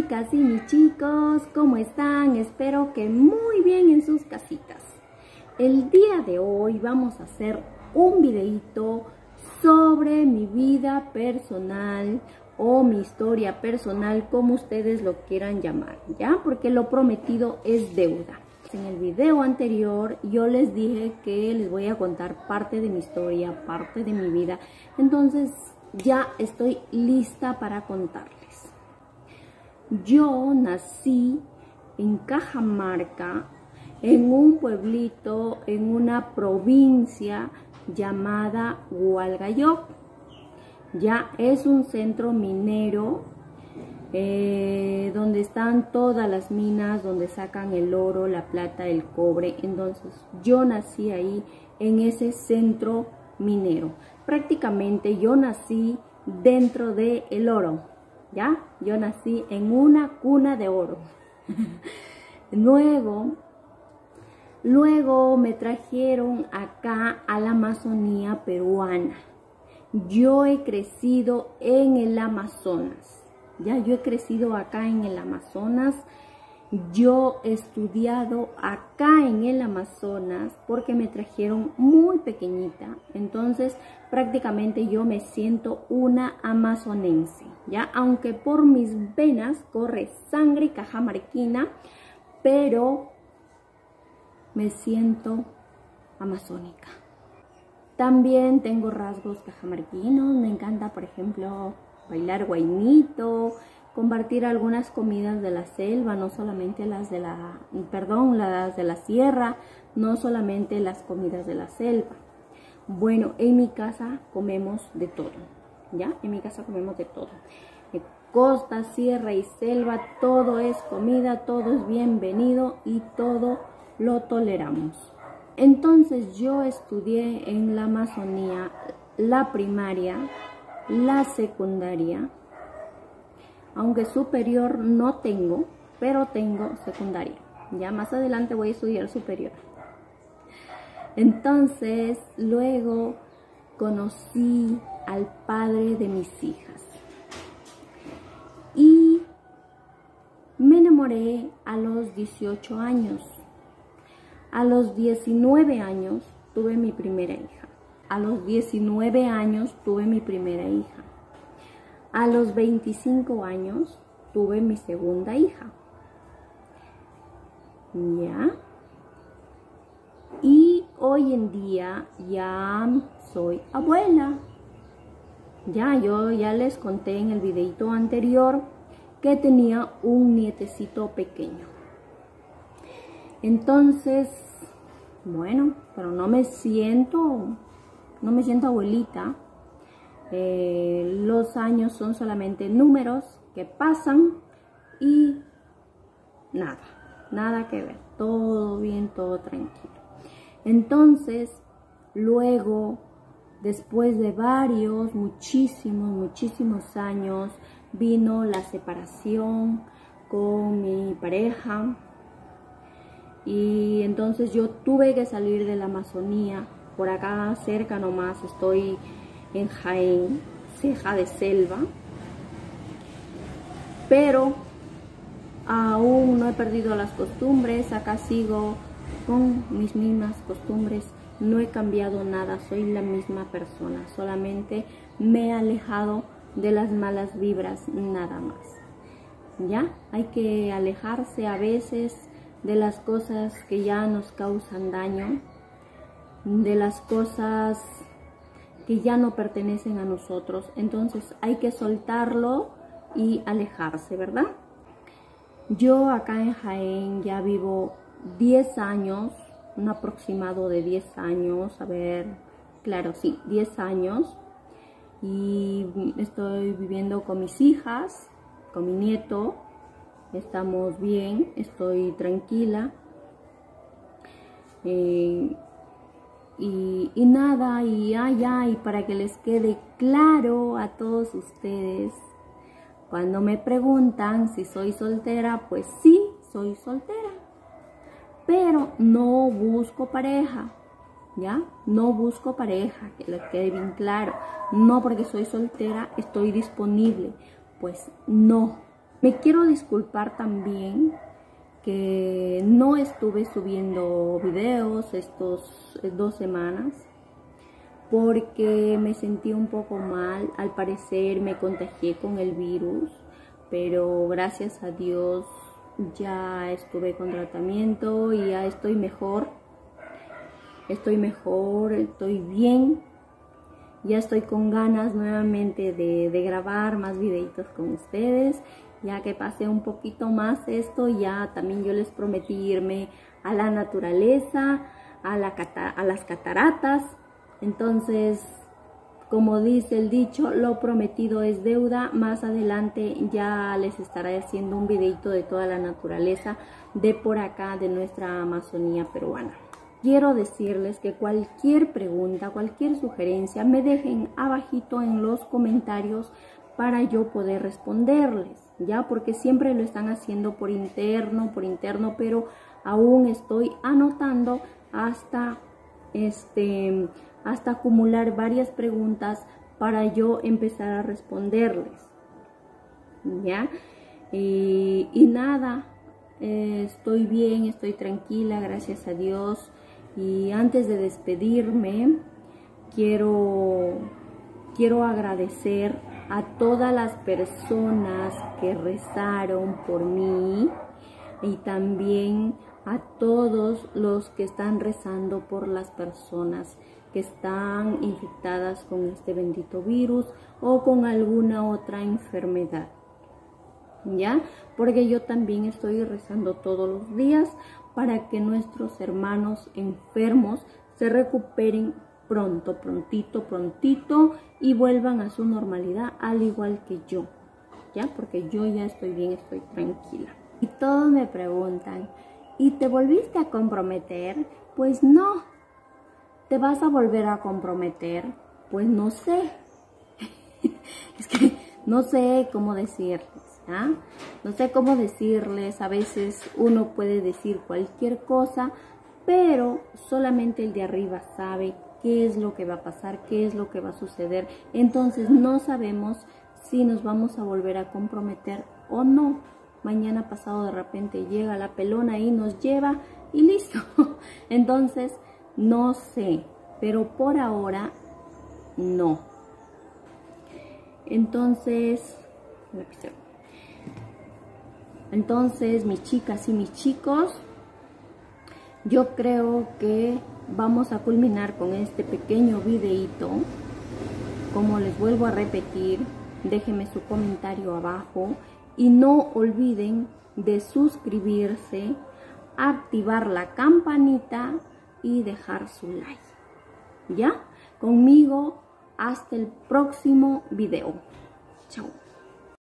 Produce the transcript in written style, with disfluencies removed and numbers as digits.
chicas y mis chicos, ¿cómo están? Espero que muy bien en sus casitas. El día de hoy vamos a hacer un videito sobre mi vida personal o mi historia personal, como ustedes lo quieran llamar, ¿ya? Porque lo prometido es deuda. En el video anterior yo les dije que les voy a contar parte de mi historia, parte de mi vida. Entonces ya estoy lista para contarles. Yo nací en Cajamarca, en un pueblito, en una provincia llamada Hualgayoc. Ya es un centro minero donde están todas las minas, donde sacan el oro, la plata, el cobre. Entonces yo nací ahí en ese centro minero. Prácticamente yo nací dentro del oro, ¿ya? Yo nací en una cuna de oro. Luego me trajeron acá a la Amazonía peruana. Yo he crecido en el Amazonas. Ya, yo he crecido acá en el Amazonas. Yo he estudiado acá en el Amazonas porque me trajeron muy pequeñita. Entonces, prácticamente yo me siento una amazonense, ¿ya? Aunque por mis venas corre sangre cajamarquina, pero me siento amazónica. También tengo rasgos cajamarquinos. Me encanta, por ejemplo, bailar guainito, compartir algunas comidas de la selva, no solamente las de las de la sierra, no solamente las comidas de la selva. Bueno, en mi casa comemos de todo, ¿ya? En mi casa comemos de todo. Costa, sierra y selva, todo es comida, todo es bienvenido y todo lo toleramos. Entonces yo estudié en la Amazonía la primaria, la secundaria, aunque superior no tengo, pero tengo secundaria. Ya más adelante voy a estudiar superior. Entonces luego conocí al padre de mis hijas y me enamoré a los 18 años. A los 19 años tuve mi primera hija. A los 19 años tuve mi primera hija. A los 25 años tuve mi segunda hija. ¿Ya? Y hoy en día ya soy abuela. Yo ya les conté en el videito anterior que tenía un nietecito pequeño. Entonces, bueno, pero no me siento abuelita. Los años son solamente números que pasan y nada que ver, todo bien, todo tranquilo. Entonces, luego, después de muchísimos años, vino la separación con mi pareja. Y entonces yo tuve que salir de la Amazonía. Por acá cerca nomás estoy en Jaén, ceja de selva. Pero aún no he perdido las costumbres. Acá sigo con mis mismas costumbres. No he cambiado nada, soy la misma persona. Solamente me he alejado de las malas vibras, nada más. ¿Ya? Hay que alejarse a veces de las cosas que ya nos causan daño, de las cosas que ya no pertenecen a nosotros. Entonces hay que soltarlo y alejarse, ¿verdad? Yo acá en Jaén ya vivo 10 años, un aproximado de 10 años, a ver, claro, sí, 10 años. Y estoy viviendo con mis hijas, con mi nieto. Estamos bien, estoy tranquila. Y para que les quede claro a todos ustedes, cuando me preguntan si soy soltera, pues sí, soy soltera. Pero no busco pareja, ¿ya? No busco pareja, que les quede bien claro. No porque soy soltera estoy disponible, pues no. Me quiero disculpar también que no estuve subiendo videos estos 2 semanas porque me sentí un poco mal. Al parecer me contagié con el virus, pero gracias a Dios ya estuve con tratamiento y ya estoy mejor. Estoy bien. Ya estoy con ganas nuevamente de grabar más videitos con ustedes. Ya que pasé un poquito más esto, ya también yo les prometí irme a la naturaleza, a las cataratas. Entonces, como dice el dicho, lo prometido es deuda. Más adelante ya les estaré haciendo un videito de toda la naturaleza de por acá, de nuestra Amazonía peruana. Quiero decirles que cualquier pregunta, cualquier sugerencia, me dejen abajito en los comentarios para yo poder responderles, ya, porque siempre lo están haciendo por interno, pero aún estoy anotando hasta acumular varias preguntas para yo empezar a responderles, ya. Y nada, estoy bien, estoy tranquila, gracias a Dios. Y antes de despedirme, quiero agradecer a todas las personas que rezaron por mí y también a todos los que están rezando por las personas que están infectadas con este bendito virus o con alguna otra enfermedad, ¿ya? Porque yo también estoy rezando todos los días para que nuestros hermanos enfermos se recuperen prontito y vuelvan a su normalidad, al igual que yo, ¿ya? Porque yo ya estoy bien, estoy tranquila. Y todos me preguntan, ¿y te volviste a comprometer? Pues no. ¿Te vas a volver a comprometer? Pues no sé. Es que no sé cómo decirles, ¿ah? No sé cómo decirles. A veces uno puede decir cualquier cosa, pero solamente el de arriba sabe qué es lo que va a pasar, qué es lo que va a suceder. Entonces no sabemos si nos vamos a volver a comprometer o no. Mañana pasado de repente llega la pelona y nos lleva y listo. Entonces no sé, pero por ahora no. Entonces mis chicas y mis chicos, yo creo que vamos a culminar con este pequeño videito. Como les vuelvo a repetir, déjenme su comentario abajo y no olviden de suscribirse, activar la campanita y dejar su like, ¿ya? Conmigo hasta el próximo video. Chao.